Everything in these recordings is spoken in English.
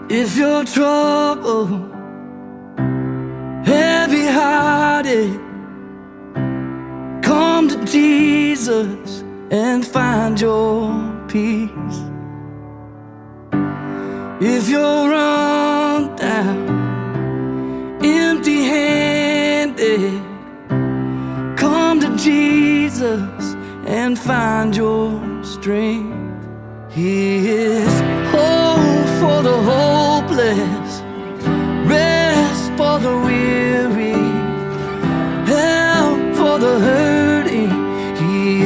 If you're troubled, heavy-hearted, come to Jesus and find your peace. If you're run down, empty-handed, come to Jesus and find your strength. He is hope for the hopeless, rest for the weary, help for the hurting. He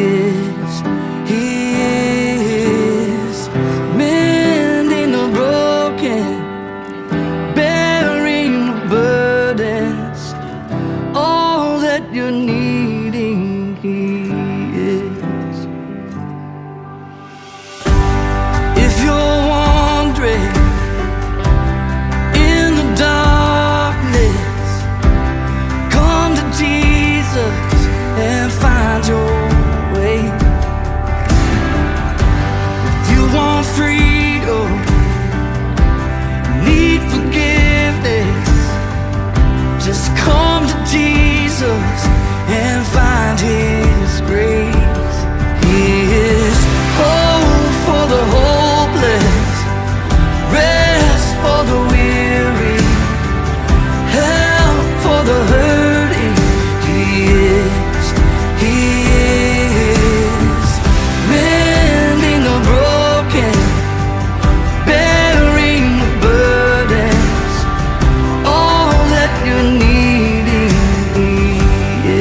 is mending the broken, bearing the burdens, all that you're needing. He is. If you're wandering in the darkness, come to Jesus and find your way. If you want freedom, need forgiveness, just come to Jesus and find His grace. He is hope for the hopeless, rest for the weary, help for the hurting. He is mending the broken, bearing the burdens, all that you're needing. He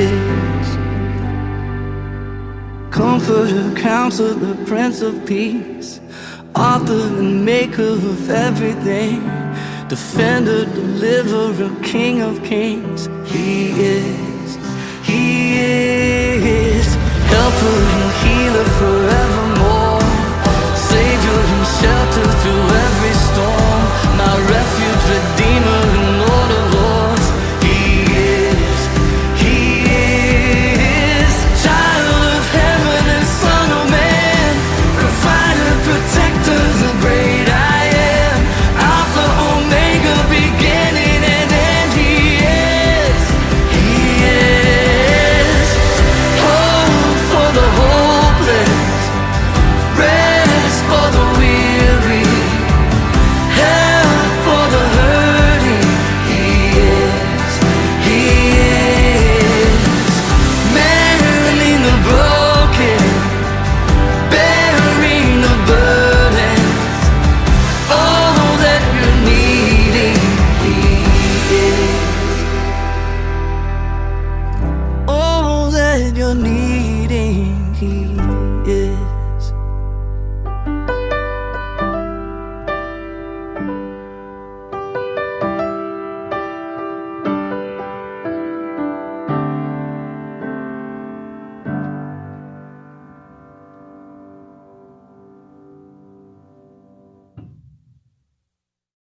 is Comforter, Counselor, Prince of Peace, Author and Maker of everything, Defender, Deliverer, King of Kings. He is Helper and Healer forevermore, Savior and Shelter through every storm, my Refuge, Redeemer and Lord of Lords. He is Child of Heaven and Son of Man, Provider, Protector, the great I am, Alpha, Omega, beginning and end. He is hope for the hopeless, rest for the weary, help for the hurting. He is mending the broken, bearing the burdens, all that you're needing. He is all that you're needing. He